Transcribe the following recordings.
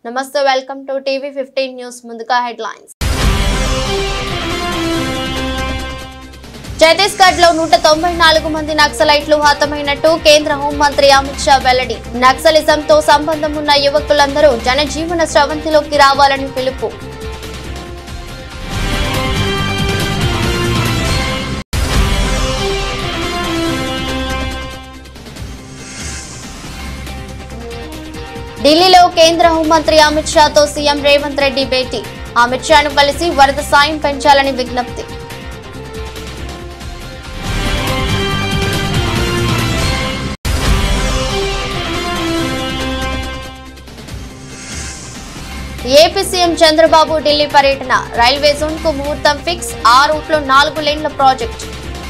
నమస్తే, welcome to TV 15 news. ముందుగా headlines. Chhattisgarh లో 194 మంది నక్సలైట్లు హతమైనట్టు కేంద్ర హోంమంత్రి అమిత్ షా వెల్లడి. నక్సలిజంతో సంబంధం ఉన్న యువకులందరూ జనజీవన స్రవంతిలోకి రావాలని పిలుపు. ఢిల్లీలో కేంద్ర హోంమంత్రి అమిత్ షాతో సీఎం రేవంత్ రెడ్డి భేటీ. అమిత్ షాను కలిసి వరద సాయం పెంచాలని విజ్ఞప్తి. ఏపీ సీఎం చంద్రబాబు ఢిల్లీ పర్యటన. రైల్వే జోన్ కు ముహూర్తం ఫిక్స్. ఆ రూట్ లో 4 లేన్ల ప్రాజెక్టు.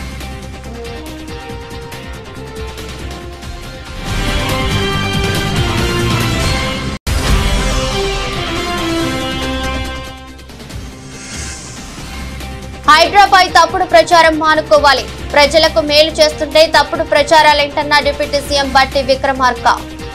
హైడ్రాపై తప్పుడు ప్రచారం మానుకోవాలి. ప్రజలకు మేలు చేస్తుంటే తప్పుడు ప్రచారాలేంటన్న డిప్యూటీ సీఎం బట్టి విక్రమార్క.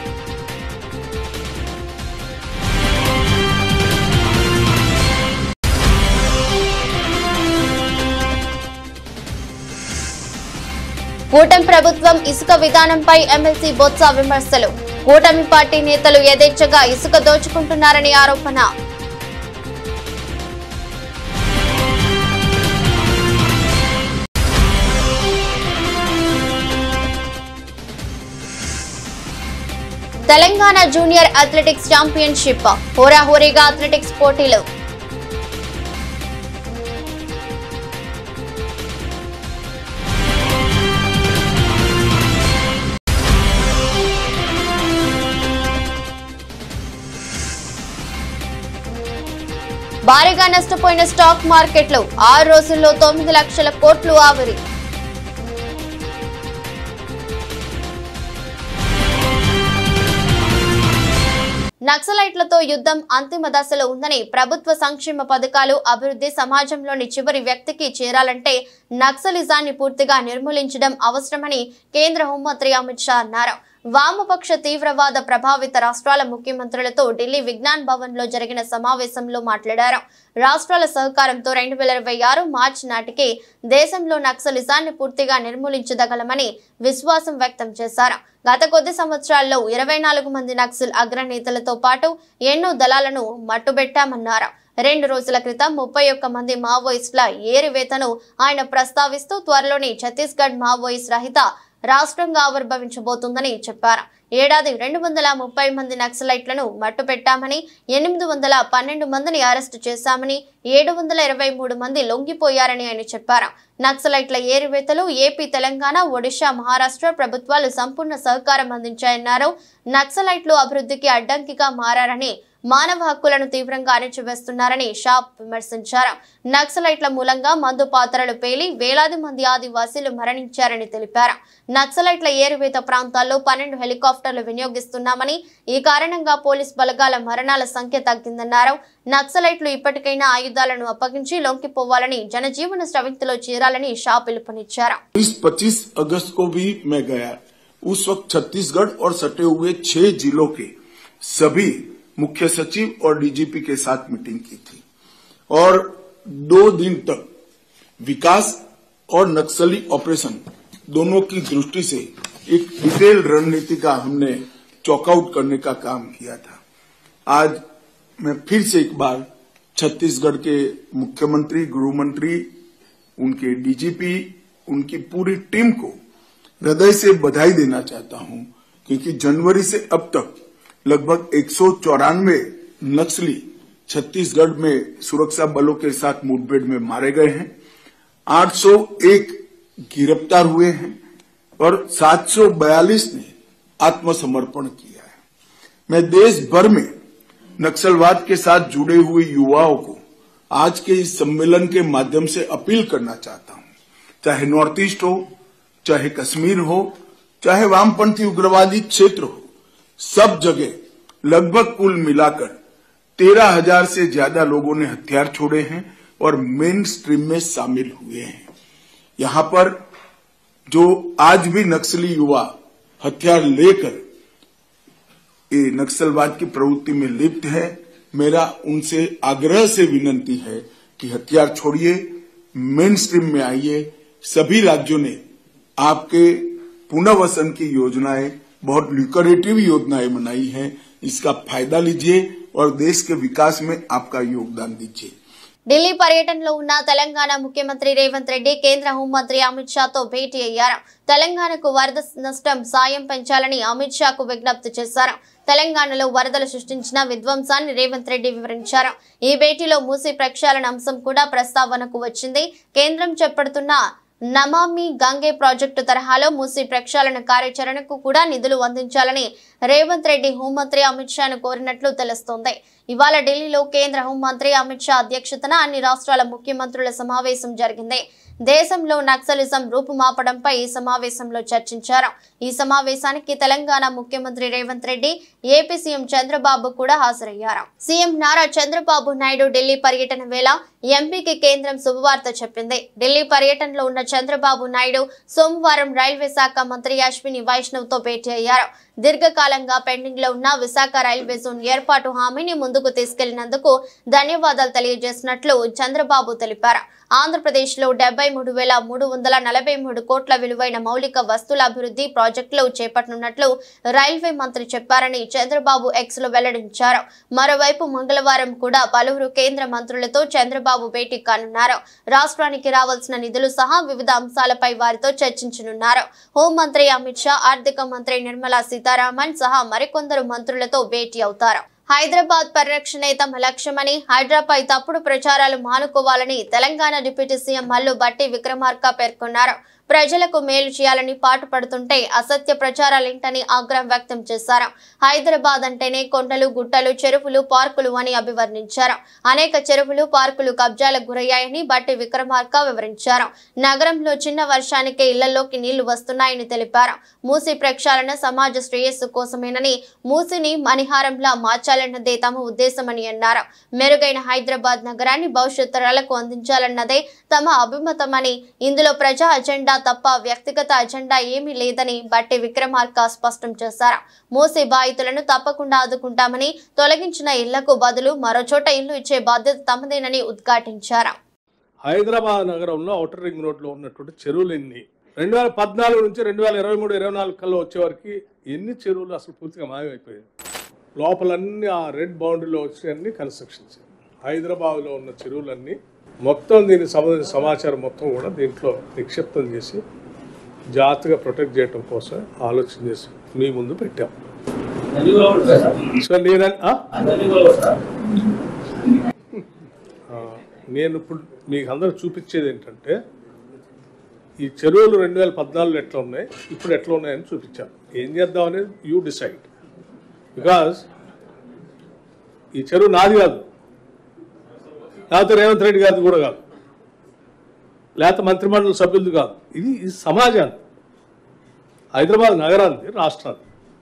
కూటమి ప్రభుత్వం ఇసుక విధానంపై ఎమ్మెల్సీ బొత్స విమర్శలు. కూటమి పార్టీ నేతలు యథేచ్ఛగా ఇసుక దోచుకుంటున్నారని ఆరోపణ. Telangana junior athletics championship. హోరాహోరీగా అథ్లెటిక్స్ పోటీలు. భారీగా నష్టపోయిన స్టాక్ మార్కెట్లు. 6 రోజుల్లో 9 లక్షల కోట్లు ఆవిరి. నక్సలైట్లతో యుద్ధం అంతిమ దశలో ఉందని, ప్రభుత్వ సంక్షేమ పథకాలు, అభివృద్ధి సమాజంలోని చివరి వ్యక్తికి చేరాలంటే నక్సలిజాన్ని పూర్తిగా నిర్మూలించడం అవసరమని కేంద్ర హోంమంత్రి అమిత్ షా అన్నారు. వామపక్ష తీవ్రవాద ప్రభావిత రాష్ట్రాల ముఖ్యమంత్రులతో ఢిల్లీ విజ్ఞాన్ భవన్ లో జరిగిన సమావేశంలో మాట్లాడారు. రాష్ట్రాల సహకారంతో 2026 మార్చి నాటికి దేశంలో నక్సలిజాన్ని పూర్తిగా నిర్మూలించదగలమని విశ్వాసం వ్యక్తం చేశారు. గత కొద్ది సంవత్సరాల్లో 24 మంది నక్సల్ అగ్రనేతలతో పాటు ఎన్నో దళాలను మట్టుబెట్టామన్నారు. 2 రోజుల క్రితం 31 మంది మావోయిస్టుల ఏరివేతను ఆయన ప్రస్తావిస్తూ త్వరలోనే ఛత్తీస్గఢ్ మావోయిస్ట్ రహిత రాష్ట్రంగా ఆవిర్భవించబోతుందని చెప్పారు. ఏడాది 230 మంది నక్సలైట్లను మట్టుపెట్టామని, 812 మందిని అరెస్టు చేశామని, 723 మంది లొంగిపోయారని ఆయన చెప్పారు. నక్సలైట్ల ఏరివేతలు ఏపీ, తెలంగాణ, ఒడిశా, మహారాష్ట్ర ప్రభుత్వాలు సంపూర్ణ సహకారం అందించాయన్నారు. నక్సలైట్లు అభివృద్ధికి అడ్డంకిగా మారారని, మానవ హక్కులను తీవ్రంగా అణచివేస్తున్నారని షా విమర్శించారు. నక్సలైట్ల మూలంగా మందు పాత్రలు పేలి వేలాది మంది ఆదివాసీలు మరణించారని తెలిపారు. నక్సలైట్ల ఏరువేత ప్రాంతాల్లో 12 హెలికాప్టర్లు వినియోగిస్తున్నామని, ఈ కారణంగా పోలీస్ బలగాల మరణాల సంఖ్య తగ్గిందన్నారు. నక్సలైట్లు ఇప్పటికైనా ఆయుధాలను అప్పగించి లొంగిపోవాలని, జనజీవన స్రవంతిలో చేరాలని షా పిలుపునిచ్చారు. 25 अगस्त को भी मैं गया। उस वक्त छत्तीसगढ़ और सटे हुए 6 जिलों के सभी मुख्य सचिव और डीजीपी के साथ मीटिंग की थी और 2 दिन तक विकास और नक्सली ऑपरेशन दोनों की दृष्टि से एक डिटेल रणनीति का हमने चॉकआउट करने का काम किया था। आज मैं फिर से एक बार छत्तीसगढ़ के मुख्यमंत्री, गृहमंत्री, उनके डीजीपी, उनकी पूरी टीम को हृदय से बधाई देना चाहता हूं, क्योंकि जनवरी से अब तक लगभग 194 नक्सली छत्तीसगढ़ में सुरक्षा बलों के साथ मुठभेड़ में मारे गए हैं, 801 गिरफ्तार हुए हैं और 742 ने आत्मसमर्पण किया है। मैं देश भर में नक्सलवाद के साथ जुड़े हुए युवाओं को आज के इस सम्मेलन के माध्यम से अपील करना चाहता हूं, चाहे नॉर्थ ईस्ट हो, चाहे कश्मीर हो, चाहे वामपंथी उग्रवादी क्षेत्र हो, सब जगह लगभग कुल मिलाकर 13,000 से ज्यादा लोगों ने हथियार छोड़े हैं और मेन स्ट्रीम में शामिल हुए हैं। यहां पर जो आज भी नक्सली युवा हथियार लेकर ये नक्सलवाद की प्रवृत्ति में लिप्त है। मेरा उनसे आग्रह से विनती है कि हथियार छोड़िए, मेन स्ट्रीम में आइए। सभी राज्यों ने आपके पुनर्वसन की योजनाएं, बहुत ल्यूक्रेटिव योजनाएं बनाई हैं, इसका फायदा लीजिए और देश के विकास में आपका योगदान दीजिए। ఢిల్లీ పర్యటనలో ఉన్న తెలంగాణ ముఖ్యమంత్రి రేవంత్ రెడ్డి కేంద్ర హోంమంత్రి అమిత్ షాతో భేటీ అయ్యారు. తెలంగాణకు వరద నష్టం సాయం పెంచాలని అమిత్ షాకు విజ్ఞప్తి చేశారు. తెలంగాణలో వరదలు సృష్టించిన విధ్వంసాన్ని రేవంత్ రెడ్డి వివరించారు. ఈ భేటీలో మూసీ ప్రక్షాళన అంశం కూడా ప్రస్తావనకు వచ్చింది. కేంద్రం చేపడుతున్న నమామి గంగే ప్రాజెక్టు తరహాలో మూసీ ప్రక్షాళన కార్యాచరణకు కూడా నిధులు అందించాలని రేవంత్ రెడ్డి హోంమంత్రి అమిత్ షాను కోరినట్లు తెలుస్తోంది. ఇవాళ ఢిల్లీలో కేంద్ర హోంమంత్రి అమిత్ షా అధ్యక్షతన అన్ని రాష్ట్రాల ముఖ్యమంత్రుల సమావేశం జరిగింది. దేశంలో నక్సలిజం రూపుమాపడంపై ఈ సమావేశంలో చర్చించారు. ఈ సమావేశానికి తెలంగాణ ముఖ్యమంత్రి రేవంత్ రెడ్డి, ఏపీ సీఎం చంద్రబాబు కూడా హాజరయ్యారు. సీఎం నారా చంద్రబాబు నాయుడు ఢిల్లీ పర్యటన వేళ ఎంపీకి కేంద్రం శుభవార్త చెప్పింది. ఢిల్లీ పర్యటనలో ఉన్న చంద్రబాబు నాయుడు సోమవారం రైల్వే శాఖ మంత్రి అశ్విని వైష్ణవ్ తో భేటీ అయ్యారు. దీర్ఘకాలంగా పెండింగ్ లో ఉన్న విశాఖ రైల్వే జోన్ ఏర్పాటు హామీని ముందుకు తీసుకెళ్లినందుకు ధన్యవాదాలు తెలియజేసినట్లు చంద్రబాబు తెలిపారు. ఆంధ్రప్రదేశ్ లో 73,343 కోట్ల విలువైన మౌలిక వస్తువుల అభివృద్ధి ప్రాజెక్టులు చేపట్టనున్నట్లు రైల్వే మంత్రి చెప్పారని చంద్రబాబు ఎక్స్ లో వెల్లడించారు. మరోవైపు మంగళవారం కూడా పలువురు కేంద్ర మంత్రులతో చంద్రబాబు భేటీ కానున్నారు. రాష్ట్రానికి రావాల్సిన నిధులు సహా వివిధ అంశాలపై వారితో చర్చించనున్నారు. హోంమంత్రి అమిత్ షా, ఆర్థిక మంత్రి నిర్మలా సీతారామన్ సహా మరికొందరు మంత్రులతో భేటీ అవుతారు. హైదరాబాద్ పరిరక్షణే తమ లక్ష్యమని, హైదరాబాద్ తప్పుడు ప్రచారాలు మానుకోవాలని తెలంగాణ డిప్యూటీ సీఎం మల్లు భట్టి విక్రమార్క పేర్కొన్నారు. ప్రజలకు మేలు చేయాలని పాటుపడుతుంటే అసత్య ప్రచారాలేంటని ఆగ్రహం వ్యక్తం చేశారు. హైదరాబాద్ అంటేనే కొండలు, గుట్టలు, చెరువులు, పార్కులు అని అభివర్ణించారు. అనేక చెరువులు, పార్కులు కబ్జాలకు గురయ్యాయని భట్టి విక్రమార్క వివరించారు. నగరంలో చిన్న వర్షానికే ఇళ్లలోకి నీళ్లు వస్తున్నాయని తెలిపారు. మూసీ ప్రక్షాళన సమాజ శ్రేయస్సు కోసమేనని, మూసీని మణిహారంలా మార్చాలన్నదే తమ ఉద్దేశమని అన్నారు. మెరుగైన హైదరాబాద్ నగరాన్ని భవిష్యత్ తరాలకు అందించాలన్నదే తమ అభిమతమని, ఇందులో ప్రజా అజెండా తప్ప వ్యక్తిగత అజెండా ఏమీ లేదని భట్టి విక్రమార్క స్పష్టం చేశారు. మూసీ బాధితులను తప్పకుండా ఆదుకుంటామని, తొలగించిన ఇళ్లకు బదులు మరో చోట ఇల్లు ఇచ్చే బాధ్యత తమదేనని ఉద్ఘాటించారు. హైదరాబాద్ నగరంలో ఔటర్ రింగ్ రోడ్ లో ఉన్నటువంటి చెరువులు ఎన్ని 2014 నుంచి 2023-24 కల్లా వచ్చేవారికి ఎన్ని చెరువులు అసలు పూర్తిగా మాయమైపోయాయి. లోపలన్నీ ఆ రెడ్ బౌండరీలో వచ్చి కన్స్ట్రక్షన్స్. హైదరాబాద్లో ఉన్న చెరువులన్నీ మొత్తం దీనికి సంబంధించిన సమాచారం మొత్తం కూడా దీంట్లో నిక్షిప్తం చేసి జాగ్రత్తగా ప్రొటెక్ట్ చేయడం కోసం ఆలోచన చేసి మీ ముందు పెట్టాం. సో నేను ఇప్పుడు మీకు అందరూ చూపించేది ఏంటంటే, ఈ చెరువులు 2014 ఎట్లా ఉన్నాయి, ఇప్పుడు ఎట్లా ఉన్నాయని చూపించాను. ఏం చేద్దాం అనేది యూ డిసైడ్. బికాజ్ ఈ చెరువు నాది కాదు, లేకపోతే రేవంత్ రెడ్డి గారిది కూడా కాదు, లేకపోతే మంత్రిమండలి సభ్యులది కాదు. ఇది సమాజాన్ని, హైదరాబాద్ నగరాన్ని, రాష్ట్రాన్ని.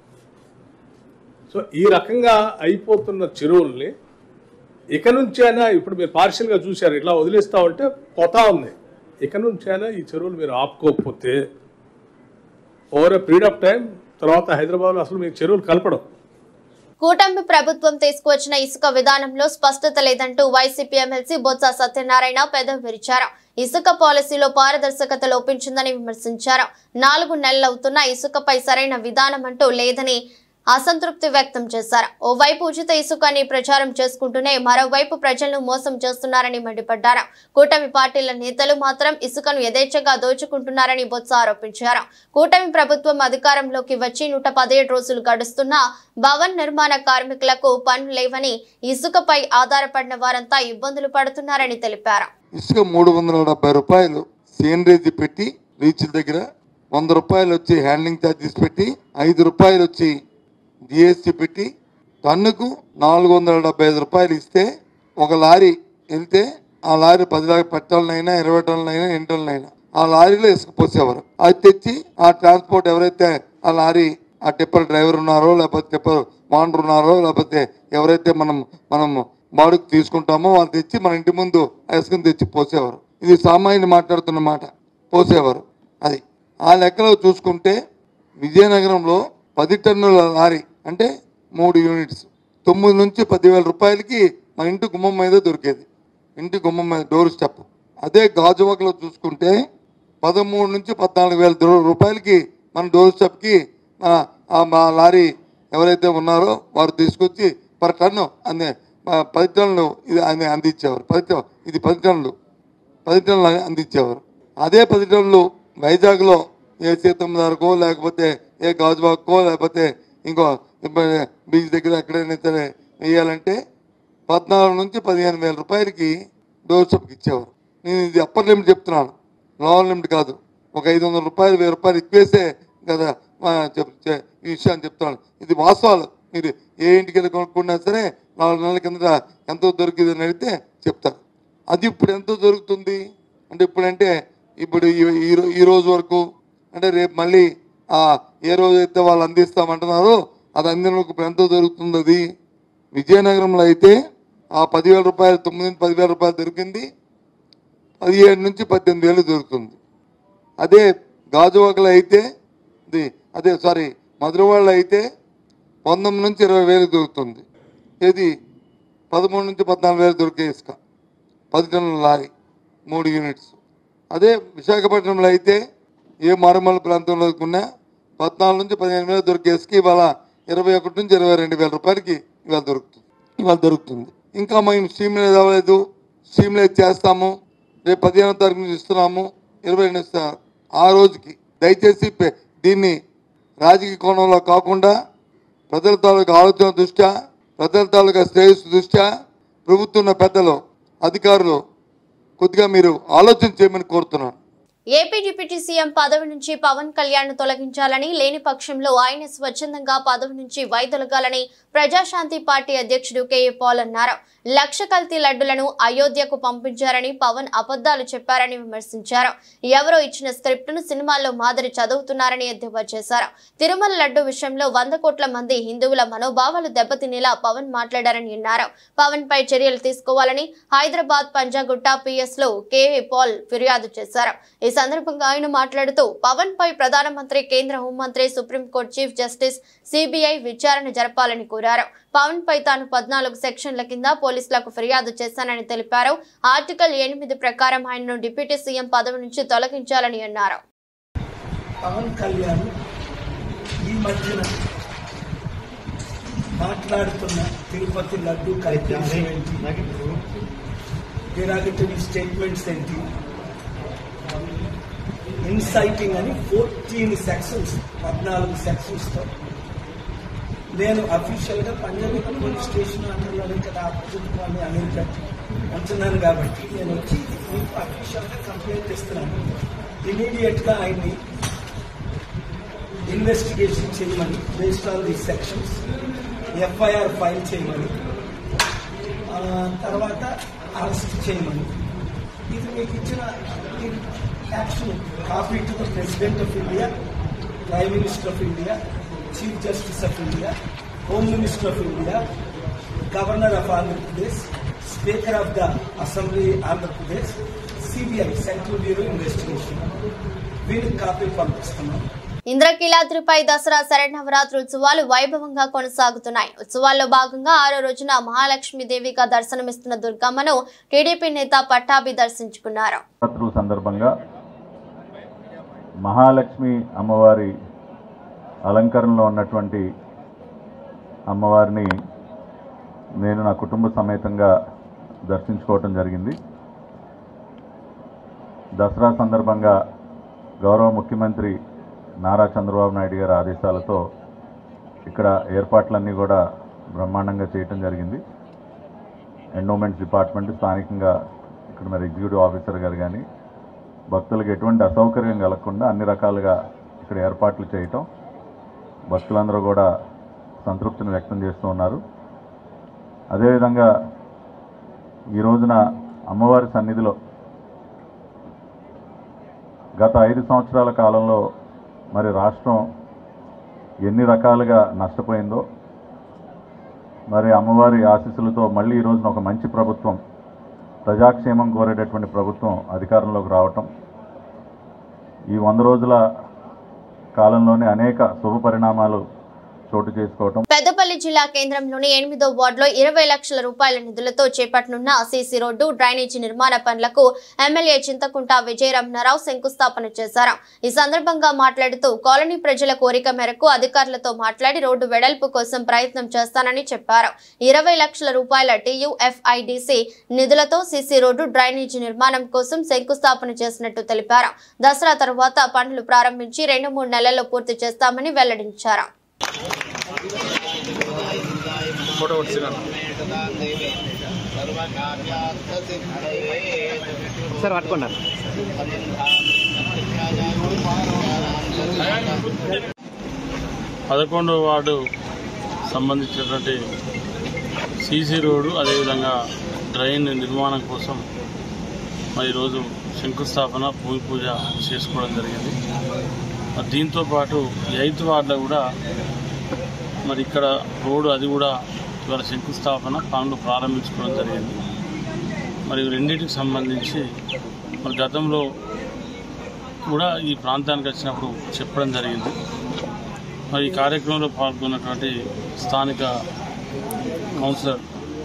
సో ఈ రకంగా అయిపోతున్న చెరువుల్ని ఇక నుంచైనా, ఇప్పుడు మీరు పార్షియల్గా చూశారు, ఇట్లా వదిలేస్తా ఉంటే పోతా ఉంది. ఇక నుంచైనా ఈ చెరువులు మీరు ఆపుకోకపోతే over a period of time తర్వాత హైదరాబాద్లో అసలు మీకు చెరువులు కలపడం. కూటమి ప్రభుత్వం తీసుకువచ్చిన ఇసుక విధానంలో స్పష్టత లేదంటూ వైసీపీ ఎమ్మెల్సీ బొత్స సత్యనారాయణ పెదవి విరిచారు. ఇసుక పాలసీలో పారదర్శకత లోపించిందని విమర్శించారు. 4 నెలలవుతున్న ఇసుకపై సరైన విధానం అంటూ లేదని అసంతృప్తి వ్యక్తం చేశారు. ఓవైపు ఉచిత ఇసుకని ప్రచారం చేసుకుంటూనే మరోవైపు ప్రజలను మోసం చేస్తున్నారని మండిపడ్డారు. కూటమి పార్టీల నేతలు మాత్రం ఇసుకను యథేచ్ఛగా దోచుకుంటున్నారని బొత్స ఆరోపించారు. కూటమి ప్రభుత్వం అధికారంలోకి వచ్చి 117 రోజులు గడుస్తున్నా భవన్ నిర్మాణ కార్మికులకు పనులు లేవని, ఇసుకపై ఆధారపడిన వారంతా ఇబ్బందులు పడుతున్నారని తెలిపారు. ఇసుక 370 రూపాయలు సీనరేజ్ పెట్టి రీచ్ల దగ్గర, 100 రూపాయలు వచ్చి హ్యాండ్లింగ్ ఛార్జెస్ పెట్టి, 5 రూపాయలు వచ్చి జిఎస్టీ పెట్టి, టన్నుకు 475 రూపాయలు ఇస్తే ఒక లారీ వెళ్తే ఆ లారీ 10 లక్షల పెట్టాలనైనా 20 టన్నులైనా 8 టన్నులైనా ఆ లారీలో ఇసుక పోసేవారు. అది తెచ్చి ఆ ట్రాన్స్పోర్ట్ ఎవరైతే ఆ లారీ ఆ టిప్పర్ డ్రైవర్ ఉన్నారో, లేకపోతే టిప్పర్ వాండర్ ఉన్నారో, లేకపోతే ఎవరైతే మనం బాడుకు తీసుకుంటామో వాళ్ళు తెచ్చి మన ఇంటి ముందు ఆ ఇసుకను తెచ్చి పోసేవారు. ఇది సామాన్యులు మాట్లాడుతున్న మాట, పోసేవారు. అది ఆ లెక్కలో చూసుకుంటే విజయనగరంలో 10 టన్నుల లారీ అంటే 3 యూనిట్స్ 9 నుంచి 10,000 రూపాయలకి మన ఇంటి గుమ్మం మీద దొరికేది. ఇంటి గుమ్మం మీద డోర్ స్టెప్. అదే గాజువాకలో చూసుకుంటే 13 నుంచి 14,000 రూపాయలకి మన డోర్ స్టెప్కి మా లారీ ఎవరైతే ఉన్నారో వారు తీసుకొచ్చి పర్ టన్ను 10 టన్నులు ఇది అందించేవారు. 10 టన్నులు అందించేవారు. అదే 10 టన్నులు వైజాగ్లో ఏ సీతమ్మదారుకో లేకపోతే ఏ గాజువాకో లేకపోతే ఇంకో బీచ్ దగ్గర ఎక్కడైనా సరే వేయాలంటే 14 నుంచి 15,000 రూపాయలకి డోర్ స్టెప్కి ఇచ్చేవారు. నేను ఇది అప్పర్ లిమిట్ చెప్తున్నాను, లోవర్ లిమిట్ కాదు. ఒక 500 రూపాయలు 1000 రూపాయలు ఎక్కువేసే కదా ఈ విషయాన్ని చెప్తున్నాను. ఇది వాస్తవాలు. మీరు ఏ ఇంటికి వెళ్ళి కొనుక్కున్నా సరే 4 నెలల కిందట ఎంతో దొరికిందని అడిగితే చెప్తారు. అది ఇప్పుడు ఎంతో దొరుకుతుంది అంటే ఇప్పుడు ఈ రోజు వరకు అంటే రేపు మళ్ళీ ఏ రోజైతే వాళ్ళు అందిస్తామంటున్నారో అది అందినకు ఇప్పుడు ఎంతో దొరుకుతుంది. అది విజయనగరంలో అయితే ఆ 10,000 రూపాయలు 9 నుంచి 10,000 రూపాయలు దొరికింది 17 నుంచి 18,000 దొరుకుతుంది. అదే గాజువాకలో అయితే మధురవాడలో అయితే 19 నుంచి 20,000 దొరుకుతుంది. ఏది 13 నుంచి 14,000 దొరికే ఇసుక 10 టన్నుల లారీ 3 యూనిట్స్. అదే విశాఖపట్నంలో అయితే ఏ మారుమూల ప్రాంతంలో కొన్నా 14 నుంచి 15,000 దొరికే ఇసుక ఇవాళ 21 నుంచి 22,000 రూపాయలకి ఇవాళ దొరుకుతుంది. ఇంకా మేము స్ట్రీమ్లైజ్ అవ్వలేదు, స్ట్రీమ్లైజ్ చేస్తాము, రేపు 15వ తారీఖు నుంచి ఇస్తున్నాము, 22 ఇస్తాము. ఆ రోజుకి దయచేసి దీన్ని రాజకీయ కోణంలో కాకుండా ప్రజల తాలూకా ఆలోచన దృష్ట్యా, ప్రజల తాలూకా శ్రేయస్సు దృష్ట్యా ప్రభుత్వం పెద్దలు అధికారులు కొద్దిగా మీరు ఆలోచన చేయమని కోరుతున్నాను. ఏపీ డిప్యూటీ సీఎం పదవి నుంచి పవన్ కళ్యాణ్ తొలగించాలని, లేని పక్షంలో ఆయన స్వచ్ఛందంగా పదవి నుంచి వైదొలగాలని ప్రజాశాంతి పార్టీ అధ్యక్షుడు కేఏ పాల్ అన్నారు. 1,00,000 కల్తీ లడ్డులను అయోధ్యకు పంపించారని పవన్ అబద్ధాలు చెప్పారని విమర్శించారు. ఎవరో ఇచ్చిన స్క్రిప్టును సినిమాల్లో మాదిరి చదువుతున్నారని ఎద్దేవా చేశారు. తిరుమల లడ్డు విషయంలో 100 కోట్ల మంది హిందువుల మనోభావాలు దెబ్బతినేలా పవన్ మాట్లాడారని అన్నారు. పవన్ పై చర్యలు తీసుకోవాలని హైదరాబాద్ పంజాగుట్ట పిఎస్ లో కేఏ పాల్ ఫిర్యాదు చేశారు. ఈ సందర్భంగా ఆయన మాట్లాడుతూ పవన్ పై ప్రధానమంత్రి, కేంద్ర హోంమంత్రి, సుప్రీంకోర్టు చీఫ్ జస్టిస్, సిబిఐ విచారణ జరపాలని కోరారు. పవన్ పై తాను 14 సెక్షన్ల కింద పోలీసులకు ఫిర్యాదు చేశానని తెలిపారు. ఆర్టికల్ 8 ప్రకారం ఆయనను డిప్యూటీ సీఎం పదవి నుంచి తొలగించాలని అన్నారు. పవన్ కళ్యాణ్ ఈ మధ్యన మాట్లాడుతున్న తిరుపతి లడ్డు డిరాగటరీ స్టేట్మెంట్స్ ఏంటి, ఇన్సైటింగ్ అని 14 సెక్షన్స్ 14 సెక్షన్స్తో నేను అఫీషియల్గా పంజాగుట్ట పోలీస్ స్టేషన్ అంటున్నాను కదా, ఆపోజిట్ వాళ్ళని అమెరికా అంటున్నాను కాబట్టి నేను వచ్చి మీకు అఫీషియల్గా కంప్లైంట్ ఇస్తున్నాను. ఇమీడియట్గా ఆయన్ని ఇన్వెస్టిగేషన్ చేయమని, based on the sections FIR file చేయమని, తర్వాత అరెస్ట్ చేయమని. ఇది మీకు ఇచ్చిన action copy to the president of India, prime minister of India, chief justice of India, home minister of India, governor of Andhra Pradesh, speaker of the assembly Andhra Pradesh, CBI central bureau investigation వీళ్ళకి copy పంపిస్తున్నాం. ఇంద్రకీలాద్రిపై దసరా శరన్నవరాత్రి ఉత్సవాలు వైభవంగా కొనసాగుతున్నాయి. ఉత్సవాల్లో భాగంగా 6వ రోజున మహాలక్ష్మీదేవిగా దర్శనమిస్తున్న దుర్గమ్మను టీడీపీ నేత పట్టాభి దర్శించుకున్నారు. సందర్భంగా మహాలక్ష్మి అమ్మవారి అలంకరణలో ఉన్నటువంటి అమ్మవారిని నేను నా కుటుంబ సమేతంగా దర్శించుకోవటం జరిగింది. దసరా సందర్భంగా గౌరవ ముఖ్యమంత్రి నారా చంద్రబాబు నాయుడు గారి ఆదేశాలతో ఇక్కడ ఏర్పాట్లన్నీ కూడా బ్రహ్మాండంగా చేయటం జరిగింది. ఎండోమెంట్స్ డిపార్ట్మెంట్ స్థానికంగా ఇక్కడ మరి ఎగ్జిక్యూటివ్ ఆఫీసర్ గారు కానీ భక్తులకు ఎటువంటి అసౌకర్యం కలగకుండా అన్ని రకాలుగా ఇక్కడ ఏర్పాట్లు చేయటం, భక్తులందరూ కూడా సంతృప్తిని వ్యక్తం చేస్తూ ఉన్నారు. అదేవిధంగా ఈ రోజున అమ్మవారి సన్నిధిలో గత 5 సంవత్సరాల కాలంలో మరి రాష్ట్రం ఎన్ని రకాలుగా నష్టపోయిందో, మరి అమ్మవారి ఆశీస్సులతో మళ్ళీ ఈ రోజున ఒక మంచి ప్రభుత్వం, ప్రజాక్షేమం కోరేటటువంటి ప్రభుత్వం అధికారంలోకి రావటం, ఈ 100 రోజుల కాలంలోనే అనేక శుభ పరిణామాలు చోటు చేసుకోవటం. పెద్దపల్లి జిల్లా కేంద్రంలోని 8వ వార్డులో 20 లక్షల రూపాయల నిధులతో చేపట్టనున్న సీసీ రోడ్డు డ్రైనేజీ నిర్మాణ పనులకు ఎమ్మెల్యే చింతకుంట విజయరమణారావు శంకుస్థాపన చేశారు. ఈ సందర్భంగా మాట్లాడుతూ కాలనీ ప్రజల కోరిక మేరకు అధికారులతో మాట్లాడి రోడ్డు వెడల్పు కోసం ప్రయత్నం చేస్తానని చెప్పారు. 20 లక్షల రూపాయల TUFIDC నిధులతో సీసీ రోడ్డు డ్రైనేజీ నిర్మాణం కోసం శంకుస్థాపన చేసినట్టు తెలిపారు. దసరా తర్వాత పనులు ప్రారంభించి 2-3 నెలల్లో పూర్తి చేస్తామని వెల్లడించారు. సార్ పట్టుకున్నారు. 11వ వార్డు సంబంధించినటువంటి సీసీ రోడ్డు అదేవిధంగా డ్రైన్ నిర్మాణం కోసం మరి ఈరోజు శంకుస్థాపన భూమి పూజ చేసుకోవడం జరిగింది. దీంతో పాటు 8వ వార్డులో కూడా మరి ఇక్కడ రోడ్డు అది కూడా ఇవాళ శంకుస్థాపన పనులు ప్రారంభించుకోవడం జరిగింది. మరి రెండింటికి సంబంధించి మరి గతంలో కూడా ఈ ప్రాంతానికి వచ్చినప్పుడు చెప్పడం జరిగింది. మరి ఈ కార్యక్రమంలో పాల్గొన్నటువంటి స్థానిక కౌన్సిలర్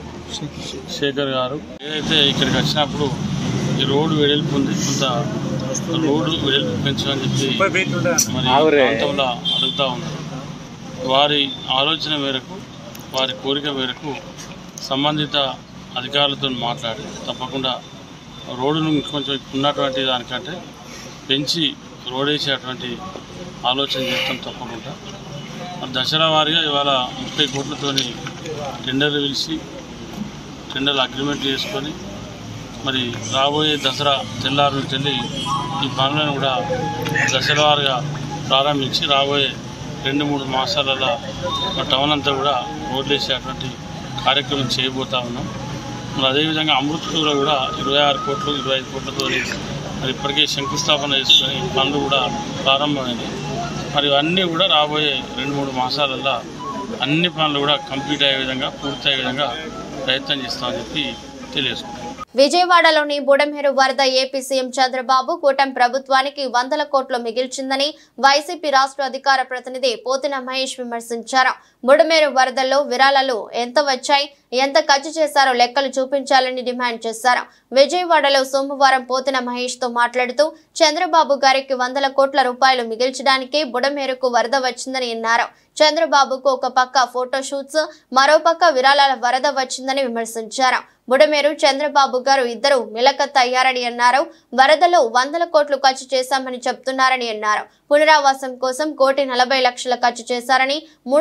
శేఖర్ గారు ఏదైతే ఇక్కడికి వచ్చినప్పుడు ఈ రోడ్డు వెడల్పు ఉంది, కొంత రోడ్డు వెడల్పు పెంచమని చెప్పి మరి ప్రాంతంలో అడుగుతూ ఉన్నారు. వారి ఆలోచన మేరకు వారి కోరిక మేరకు సంబంధిత అధికారులతో మాట్లాడి తప్పకుండా రోడ్డును కొంచెం ఉన్నటువంటి దానికంటే పెంచి రోడ్ వేసేటువంటి ఆలోచన చేస్తాం తప్పకుండా. దసరా వారీగా ఇవాళ 30 కోట్లతోని టెండర్లు పిలిచి టెండర్లు అగ్రిమెంట్ చేసుకొని మరి రాబోయే దసరా తెల్లారి నుంచి వెళ్ళి ఈ పనులను కూడా దసరా వారీగా ప్రారంభించి రాబోయే 2-3 మాసాలలో టౌన్ అంతా కూడా రోడ్లు వేసేటువంటి కార్యక్రమం చేయబోతా ఉన్నాం. మరి అదేవిధంగా అమృత్పూర్లో కూడా 26 కోట్లు 25 కోట్లతో మరి ఇప్పటికే శంకుస్థాపన చేసుకొని పనులు కూడా ప్రారంభమైంది. మరి అన్నీ కూడా రాబోయే 2-3 మాసాలలో అన్ని పనులు కూడా కంప్లీట్ అయ్యే విధంగా పూర్తి అయ్యే విధంగా ప్రయత్నం చేస్తామని చెప్పి తెలియజేసుకుంటాం. విజయవాడలోని బుడమేరు వరద ఏపీ సీఎం చంద్రబాబు కూటమి ప్రభుత్వానికి 100 కోట్లు మిగిల్చిందని వైసీపీ రాష్ట్ర అధికార ప్రతినిధి పోతిన మహేష్ విమర్శించారు. బుడమేరు వరదల్లో విరాళాలు ఎంత వచ్చాయి, ఎంత ఖర్చు చేశారో లెక్కలు చూపించాలని డిమాండ్ చేశారు. విజయవాడలో సోమవారం పోతిన మహేష్ తో మాట్లాడుతూ చంద్రబాబు గారికి 100 కోట్ల రూపాయలు మిగిల్చడానికే బుడమేరుకు వరద వచ్చిందని అన్నారు. చంద్రబాబుకు ఒక పక్క ఫోటోషూట్స్, మరోపక్క విరాళాల వరద వచ్చిందని విమర్శించారు. బుడమేరు చంద్రబాబు గారు ఇద్దరు మిలకత్ అయ్యారని అన్నారు. వరదలో 100 కోట్లు ఖర్చు చేశామని చెప్తున్నారని అన్నారు. పునరావాసం కోసం 1,40,00,000 ఖర్చు చేశారని,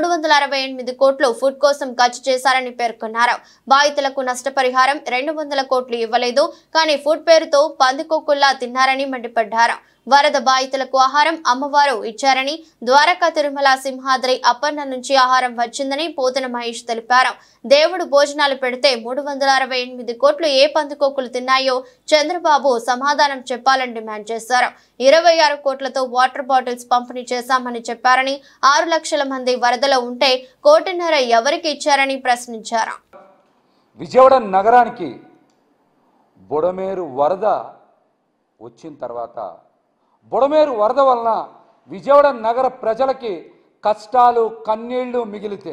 368 కోట్లు ఫుడ్ కోసం ఖర్చు చేశారని పేర్కొన్నారు. బాధితులకు నష్టపరిహారం 200 కోట్లు ఇవ్వలేదు, కానీ ఫుడ్ పేరుతో పందికొక్కుల్లా తిన్నారని మండిపడ్డారు. వరద బాధితులకు ఆహారం అమ్మవారు ఇచ్చారని, ద్వారకా తిరుమల సింహాద్రి అప్పన్న నుంచి ఆహారం వచ్చిందని పోతిన మహేష్ తెలిపారు. దేవుడు భోజనాలు పెడితే 368 కోట్లు ఏ పందికొక్కులు తిన్నాయో చంద్రబాబు సమాధానం చెప్పాలని డిమాండ్ చేశారు. 26 కోట్లతో వాటర్ బాటిల్స్ పంపిణీ చేశామని చెప్పారని, 6 లక్షల మంది వరదలో ఉంటే 1.5 కోటి ఎవరికి ఇచ్చారని ప్రశ్నించారు. విజయవాడ నగరానికి బుడమేరు వరద వచ్చిన తర్వాత బుడమేరు వరద వలన విజయవాడ నగర ప్రజలకి కష్టాలు కన్నీళ్లు మిగిలితే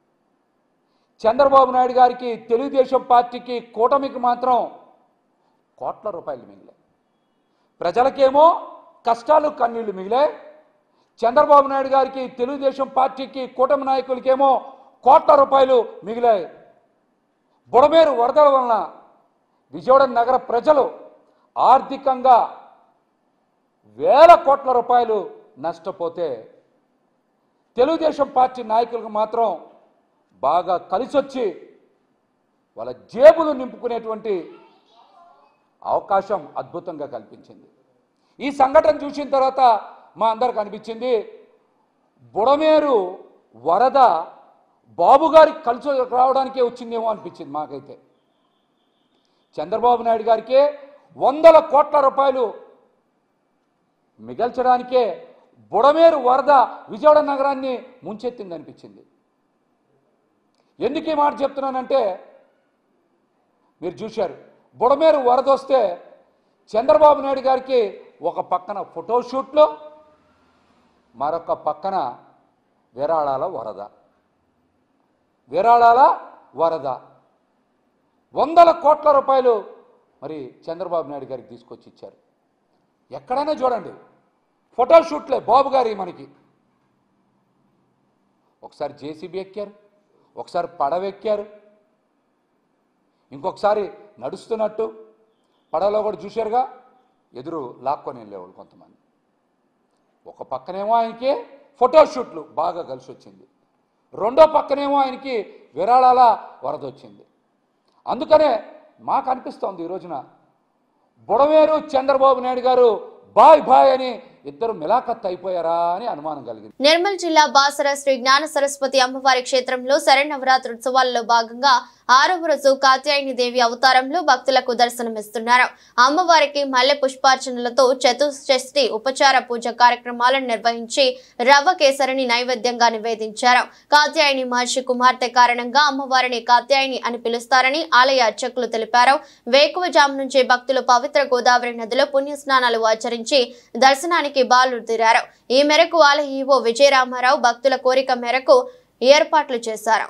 చంద్రబాబు నాయుడు గారికి, తెలుగుదేశం పార్టీకి, కూటమికి మాత్రం కోట్ల రూపాయలు మిగిలాయి. ప్రజలకేమో కష్టాలు కన్నీళ్లు మిగిలాయి. చంద్రబాబు నాయుడు గారికి, తెలుగుదేశం పార్టీకి, కూటమి నాయకులకేమో కోట్ల రూపాయలు మిగిలాయి. బుడమేరు వరదల వలన విజయవాడ నగర ప్రజలు ఆర్థికంగా వేల కోట్ల రూపాయలు నష్టపోతే తెలుగుదేశం పార్టీ నాయకులకు మాత్రం బాగా కలిసొచ్చి వాళ్ళ జేబులు నింపుకునేటువంటి అవకాశం అద్భుతంగా కల్పించింది. ఈ సంఘటన చూసిన తర్వాత మా అందరికి అనిపించింది, బుడమేరు వరద బాబు గారికి కలిసి రావడానికే వచ్చిందేమో అనిపించింది మాకైతే. చంద్రబాబు నాయుడు గారికి 100 కోట్ల రూపాయలు మిగల్చడానికే బుడమేరు వరద విజయవాడ నగరాన్ని ముంచెత్తింది అనిపించింది. ఎందుకు ఈ మాట చెప్తున్నానంటే, మీరు చూశారు, బుడమేరు వరద వస్తే చంద్రబాబు నాయుడు గారికి ఒక పక్కన ఫోటోషూట్లు, మరొక పక్కన విరాళాల వరద. విరాళాల వరద. వందల కోట్ల రూపాయలు మరి చంద్రబాబు నాయుడు గారికి తీసుకొచ్చి ఇచ్చారు. ఎక్కడైనా చూడండి ఫోటోషూట్లే బాబు గారి. మనకి ఒకసారి జేసీబీ ఎక్కారు, ఒకసారి పడవెక్కారు, ఇంకొకసారి నడుస్తున్నట్టు పడవలో కూడా చూశారుగా, ఎదురు లాక్కొని వెళ్ళేవాళ్ళు కొంతమంది. ఒక పక్కనేమో ఆయనకి ఫోటోషూట్లు బాగా కలిసి వచ్చింది, రెండో పక్కనేమో ఆయనకి విరాళాల వరద వచ్చింది. అందుకనే మాకు అనిపిస్తోంది ఈ రోజున బుడమేరు చంద్రబాబు నాయుడు గారు బాయ్ బాయ్ అని ఇద్దరు మిలాఖత్ అయిపోయారా అని అనుమానం కలిగింది. నిర్మల్ జిల్లా బాసర శ్రీ జ్ఞాన సరస్వతి అమ్మవారి క్షేత్రంలో శరన్నవరాత్రి ఉత్సవాల్లో భాగంగా 6వ రోజు కాత్యాయని దేవి అవతారంలో భక్తులకు దర్శనమిస్తున్నారు. అమ్మవారికి మల్లె పుష్పార్చనలతో చతుషష్ఠి ఉపచార పూజ కార్యక్రమాలను నిర్వహించి రవ్వ కేసరిని నైవేద్యంగా నివేదించారు. కాత్యాయని మహర్షి కుమార్తె కారణంగా అమ్మవారిని కాత్యాయని అని పిలుస్తారని ఆలయ అర్చకులు తెలిపారు. వేకువజాము నుంచే భక్తులు పవిత్ర గోదావరి నదిలో పుణ్యస్నానాలు ఆచరించి దర్శనానికి బాలుదిరారు. ఈ మేరకు ఆలయ ఈవో విజయరామారావు భక్తుల కోరిక మేరకు ఏర్పాట్లు చేశారు.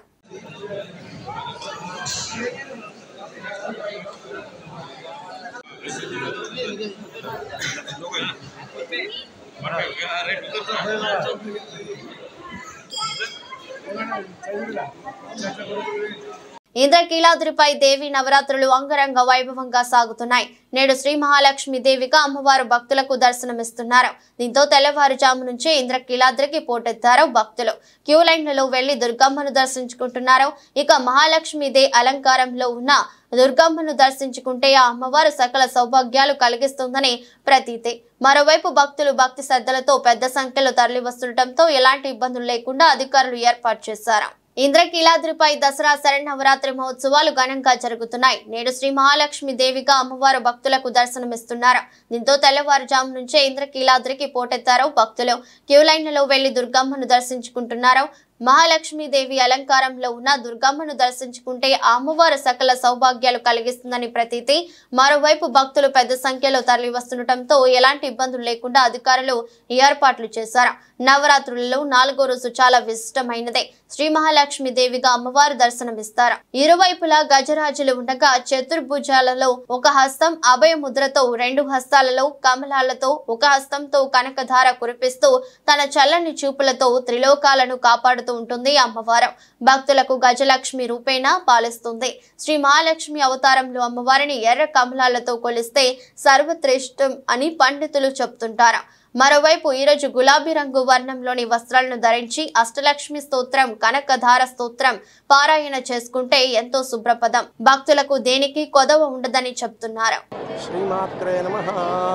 ఇంద్రకీలాద్రిపై దేవి నవరాత్రులు అంగరంగ వైభవంగా సాగుతున్నాయి. నేడు శ్రీ మహాలక్ష్మి దేవిగా అమ్మవారు భక్తులకు దర్శనమిస్తున్నారు. దీంతో తెల్లవారుజాము నుంచే ఇంద్రకీలాద్రికి పోటెత్తారు భక్తులు. క్యూ లైన్లలో వెళ్లి దుర్గమ్మను దర్శించుకుంటున్నారు. ఇక మహాలక్ష్మి దే అలంకారంలో ఉన్న దుర్గమ్మను దర్శించుకుంటే ఆ అమ్మవారు సకల సౌభాగ్యాలు కలిగిస్తుందని ప్రతీతి. మరోవైపు భక్తులు భక్తి శ్రద్ధలతో పెద్ద సంఖ్యలో తరలి వస్తుండటంతో ఎలాంటి ఇబ్బందులు లేకుండా అధికారులు ఏర్పాటు చేశారు. ఇంద్రకీలాద్రిపై దసరా శరన్నవరాత్రి మహోత్సవాలు ఘనంగా జరుగుతున్నాయి. నేడు శ్రీ మహాలక్ష్మి దేవిగా అమ్మవారు భక్తులకు దర్శనమిస్తున్నారు. దీంతో తెల్లవారుజాము నుంచే ఇంద్రకీలాద్రికి పోటెత్తారు భక్తులు. క్యూ లైన్లలో వెళ్లి దుర్గమ్మను దర్శించుకుంటున్నారు. మహాలక్ష్మీదేవి అలంకారంలో ఉన్న దుర్గమ్మను దర్శించుకుంటే ఆ అమ్మవారు సకల సౌభాగ్యాలు కలిగిస్తుందని ప్రతీతి. మరోవైపు భక్తులు పెద్ద సంఖ్యలో తరలి వస్తుండటంతో ఎలాంటి ఇబ్బందులు లేకుండా అధికారులు ఏర్పాట్లు చేశారు. నవరాత్రులలో 4వ రోజు చాలా విశిష్టమైనదే. శ్రీ మహాలక్ష్మి దేవిగా అమ్మవారు దర్శనమిస్తారు. ఇరువైపులా గజరాజులు ఉండగా చతుర్భుజాలలో ఒక హస్తం అభయ ముద్రతో, 2 హస్తాలలో కమలాలతో, ఒక హస్తంతో కనకధార కురిపిస్తూ తన చల్లని చూపులతో త్రిలోకాలను కాపాడుతూ ఉంటుంది అమ్మవారు. భక్తులకు గజలక్ష్మి రూపేణ పాలిస్తుంది. శ్రీ మహాలక్ష్మి అవతారంలో అమ్మవారిని ఎర్ర కమలాలతో కొలిస్తే సర్వశ్రేష్టం అని పండితులు చెప్తుంటారు. మరోవైపు ఈరోజు గులాబీ రంగు వర్ణంలోని వస్త్రాలను ధరించి అష్టలక్ష్మి స్తోత్రం, కనకధార స్తోత్రం పారాయణ చేసుకుంటే ఎంతో శుభ్రపదం. భక్తులకు దేనికి కొదవ ఉండదని చెప్తున్నారు. శ్రీమాత్రే నమః.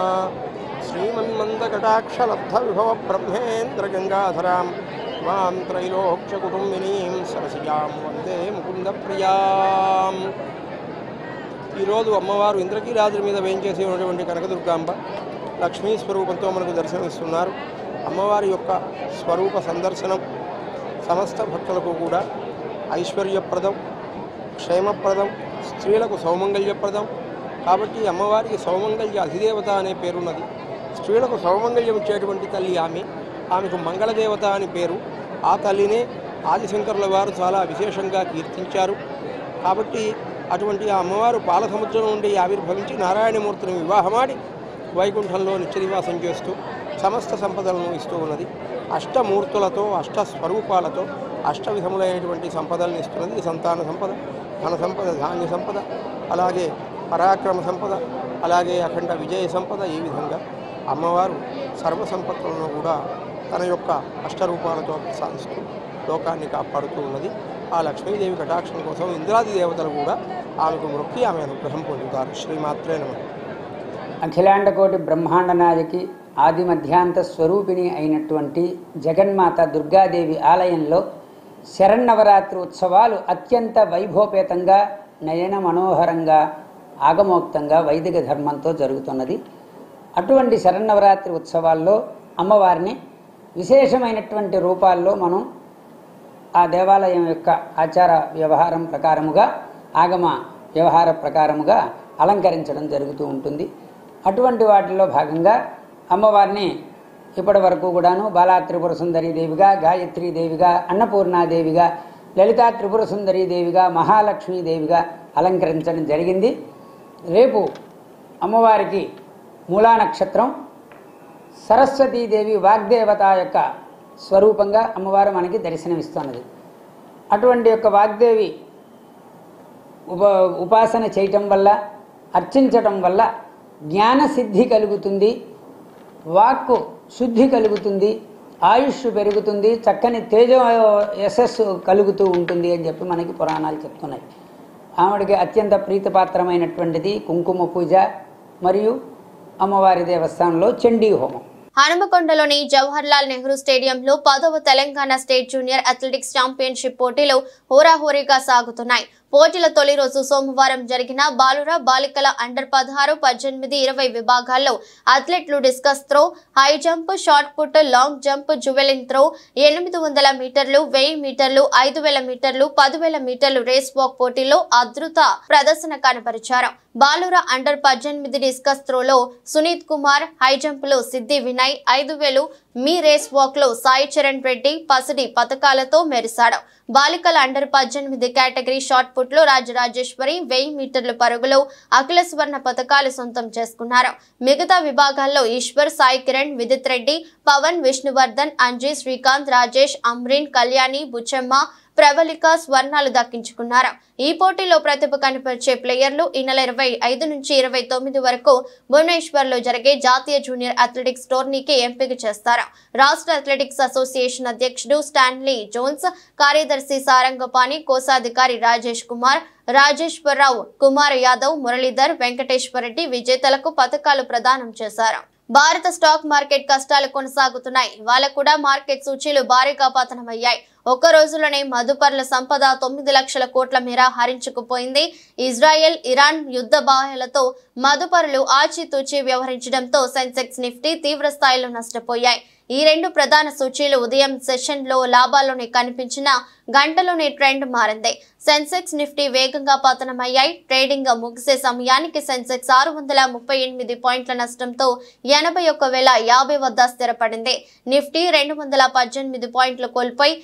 శ్రీమన్మందకటాక్షలబ్ధ విభవ బ్రహ్మేంద్ర గంగాధరాం మాం త్రైలోక్య కుటుంబినీం సరసిజాం వందే ముకుంద ప్రియాం. ఈరోజు అమ్మవారు ఇంద్రకీలాద్రి మీద వేయించేసి ఉన్నటువంటి కనకదుర్గాంబ లక్ష్మీ స్వరూపంతో మనకు దర్శనమిస్తున్నారు. అమ్మవారి యొక్క స్వరూప సందర్శనం సమస్త భక్తులకు కూడా ఐశ్వర్యప్రదం, క్షేమప్రదం, స్త్రీలకు సౌమంగళ్యప్రదం. కాబట్టి అమ్మవారికి సౌమంగళ్య అధిదేవత అనే పేరున్నది. స్త్రీలకు సౌమంగళ్యం ఇచ్చేటువంటి తల్లి ఆమెకు మంగళదేవత అని పేరు. ఆ తల్లినే ఆదిశంకరుల వారు చాలా విశేషంగా కీర్తించారు. కాబట్టి అటువంటి ఆ అమ్మవారు పాల సముద్రం నుండి ఆవిర్భవించి నారాయణమూర్తిని వివాహమాడి వైకుంఠంలో నిత్యనివాసం చేస్తూ సమస్త సంపదలను ఇస్తూ ఉన్నది. అష్టమూర్తులతో, అష్టస్వరూపాలతో అష్టవిధములైనటువంటి సంపదలను ఇస్తున్నది. సంతాన సంపద, ధన సంపద, ధాన్య సంపద, అలాగే పరాక్రమ సంపద, అలాగే అఖండ విజయ సంపద. ఈ విధంగా అమ్మవారు సర్వసంపత్తులను కూడా తన యొక్క అష్టరూపాలతో ప్రసాదిస్తూ లోకాన్ని కాపాడుతూ ఉన్నది. ఆ లక్ష్మీదేవి కటాక్షం కోసం ఇంద్రాది దేవతలు కూడా ఆమెకు మొక్కి ఆమె అనుగ్రహం పొందుతారు. శ్రీమాత్రే నమః. అఖిలాండకోటి బ్రహ్మాండనాదికి ఆది మధ్యాంత స్వరూపిణి అయినటువంటి జగన్మాత దుర్గాదేవి ఆలయంలో శరన్నవరాత్రి ఉత్సవాలు అత్యంత వైభవపేతంగా, నయన మనోహరంగా, ఆగమోక్తంగా వైదిక ధర్మంతో జరుగుతున్నది. అటువంటి శరన్నవరాత్రి ఉత్సవాల్లో అమ్మవారిని విశేషమైనటువంటి రూపాల్లో మనం ఆ దేవాలయం యొక్క ఆచార వ్యవహారం ప్రకారముగా, ఆగమ వ్యవహార ప్రకారముగా అలంకరించడం జరుగుతూ ఉంటుంది. అటువంటి వాటిల్లో భాగంగా అమ్మవారిని ఇప్పటి వరకు కూడాను బాలా త్రిపుర సుందరీ దేవిగా, గాయత్రీ దేవిగా, అన్నపూర్ణాదేవిగా, లలితా త్రిపుర సుందరీ దేవిగా, మహాలక్ష్మీదేవిగా అలంకరించడం జరిగింది. రేపు అమ్మవారికి మూలా నక్షత్రం, సరస్వతీదేవి వాగ్దేవత యొక్క స్వరూపంగా అమ్మవారు మనకి దర్శనమిస్తున్నది. అటువంటి యొక్క వాగ్దేవి ఉపాసన చేయటం వల్ల, అర్చించటం వల్ల జ్ఞానసిద్ధి కలుగుతుంది, వాక్కు శుద్ధి కలుగుతుంది, ఆయుష్ పెరుగుతుంది, చక్కని తేజ యశస్సు కలుగుతూ ఉంటుంది అని చెప్పి మనకి పురాణాలు చెప్తున్నాయి. ఆవిడకి అత్యంత ప్రీతిపాత్రమైనటువంటిది కుంకుమ పూజ మరియు అమ్మవారి దేవస్థానంలో చండీ హోమం. హనుమకొండలోని జవహర్లాల్ నెహ్రూ స్టేడియంలో 10వ Telangana state junior athletics championship పోటీలు హోరాహోరీగా సాగుతున్నాయి. పోటీల తొలి రోజు సోమవారం జరిగిన బాలుర బాలికల అండర్ 16, 18, 20 విభాగాల్లో అథ్లెట్లు discus throw, high jump, shot put, long jump, javelin throw, 800 మీటర్లు, 1000 మీటర్లు, 5000 మీటర్లు, 10000 మీటర్లు రేస్ వాక్ పోటీల్లో అద్భుత ప్రదర్శన కనబరిచారు. బాలుర అండర్ 18 డిస్కస్ త్రోలో సునీత్ కుమార్, హై జంప్ లో సిద్ధి వినయ్, 5000 మీ రేస్ వాక్ లో సాయి చరణ్ రెడ్డి పసిడి పథకాలతో మెరిశాడు. బాలికల అండర్ 18 కేటగిరీ షార్ట్ పుట్ లో రాజరాజేశ్వరి 1000 మీటర్ల పరుగులో అఖిల స్వర్ణ పథకాలు సొంతం చేసుకున్నారు. మిగతా విభాగాల్లో ఈశ్వర్, సాయి కిరణ్, విదిత్ రెడ్డి, పవన్, విష్ణువర్ధన్, అంజీ, శ్రీకాంత్, రాజేష్, అమ్రీన్, కళ్యాణి, బుచ్చమ్మ, ప్రవళిక స్వర్ణాలు దక్కించుకున్నారు. ఈ పోటీలో ప్రతిభ కనపరిచే ప్లేయర్లు ఈ నెల 25 నుంచి 29 వరకు భువనేశ్వర్ లో జరిగే జాతీయ జూనియర్ అథ్లెటిక్స్ టోర్నీకి ఎంపిక చేస్తారు. రాష్ట్ర అథ్లెటిక్స్ అసోసియేషన్ అధ్యక్షుడు స్టాన్లీ జోన్స్, కార్యదర్శి సారంగపాణి, కోశాధికారి రాజేష్ కుమార్, రాజేశ్వరరావు, కుమార్ యాదవ్, మురళీధర్, వెంకటేశ్వరరెడ్డి విజేతలకు పథకాలు ప్రదానం చేశారు. భారత స్టాక్ మార్కెట్ కష్టాలు కొనసాగుతున్నాయి. ఇవాళ కూడా మార్కెట్ సూచీలు భారీగా పతనమయ్యాయి. ఒక్క రోజులోనే మదుపర్ల సంపద 9 లక్షల కోట్ల మేర హరించుకుపోయింది. ఇజ్రాయెల్, ఇరాన్ యుద్ధ బాహ్యాలతో మదుపరులు ఆచితూచి వ్యవహరించడంతో సెన్సెక్స్, నిఫ్టీ తీవ్ర స్థాయిలో నష్టపోయాయి. ఈ రెండు ప్రధాన సూచీలు ఉదయం సెషన్ లో లాభాల్లోనే కనిపించిన గంటలోనే ట్రెండ్ మారింది. సెన్సెక్స్, నిఫ్టీ వేగంగా పతనమయ్యాయి. ట్రేడింగ్ ముగిసే సమయానికి సెన్సెక్స్ 638 పాయింట్ల నష్టంతో 81,050 వద్ద స్థిరపడింది. నిఫ్టీ 218 పాయింట్లు కోల్పోయి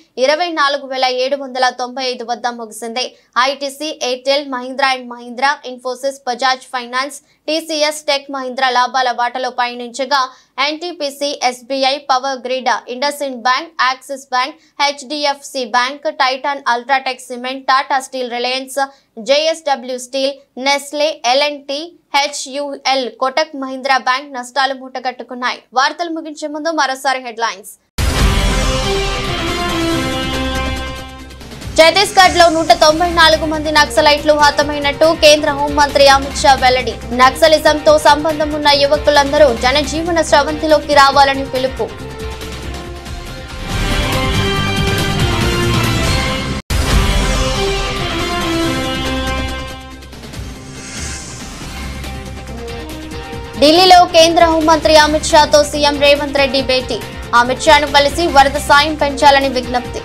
24,795 వద్ద ముగిసింది. ITC, Airtel, Mahindra and Mahindra, Infosys, Bajaj Finance, TCS, Tech Mahindra లాభాల బాటలో పయనించగా NTPC, SBI, Power Grid, IndusInd Bank, Axis Bank, HDFC Bank, Titan, UltraTech Cement, Tata Steel, Reliance, JSW Steel, Nestle, LNT, HUL, Kotak Mahindra Bank నష్టాలు మూటగట్టుకున్నాయి. వార్తలు ముగించే ముందు మరోసారి హెడ్లైన్స్. ఛత్తీస్గఢ్ లో 194 మంది నక్సలైట్లు హతమైనట్టు కేంద్ర హోంమంత్రి అమిత్ షా వెల్లడి. నక్సలిజంతో సంబంధం ఉన్న యువకులందరూ జనజీవన స్రవంతిలోకి రావాలని పిలుపు. ఢిల్లీలో కేంద్ర హోంమంత్రి అమిత్ షాతో సీఎం రేవంత్ రెడ్డి భేటీ. అమిత్ షాను కలిసి వరద సాయం పెంచాలని విజ్ఞప్తి.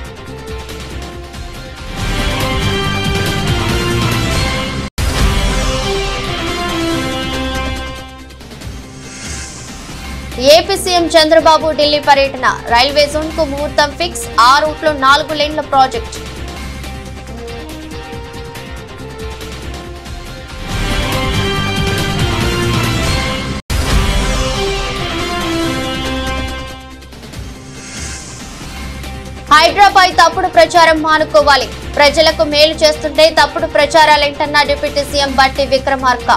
ఏపీ సీఎం చంద్రబాబు ఢిల్లీ పర్యటన. రైల్వే జోన్ కు ముహూర్తం ఫిక్స్. ఆ రూట్ లో 4 లేన్ల ప్రాజెక్ట్. హైడ్రాపై తప్పుడు ప్రచారం మానుకోవాలి. ప్రజలకు మేలు చేస్తుంటే తప్పుడు ప్రచారాలేంటన్న డిప్యూటీ సీఎం బట్టి విక్రమార్క.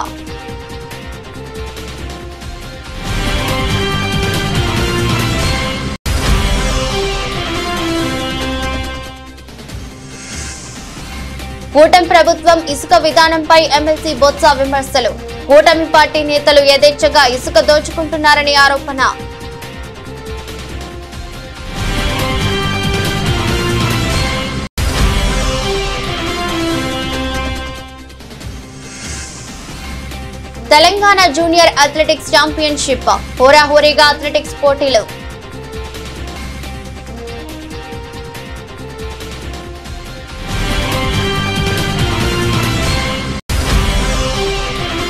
కూటమి ప్రభుత్వం ఇసుక విధానంపై ఎమ్మెల్సీ బొత్స విమర్శలు. కూటమి పార్టీ నేతలు యథేచ్ఛగా ఇసుక దోచుకుంటున్నారని ఆరోపణ. Telangana junior athletics championship. హోరాహోరీగా అథ్లెటిక్స్ పోటీలు.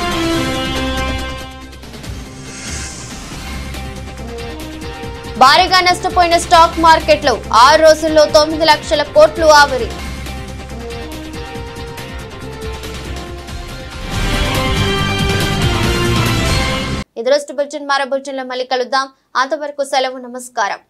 భారీగా భారీగా నష్టపోయిన స్టాక్ మార్కెట్లు 6 రోజుల్లో 9 లక్షల కోట్లు ఆవిరి. ఇది రోజు బులెటిన్. మరో బులెటిన్లో మళ్ళీ కలుద్దాం. అంతవరకు సెలవు. నమస్కారం.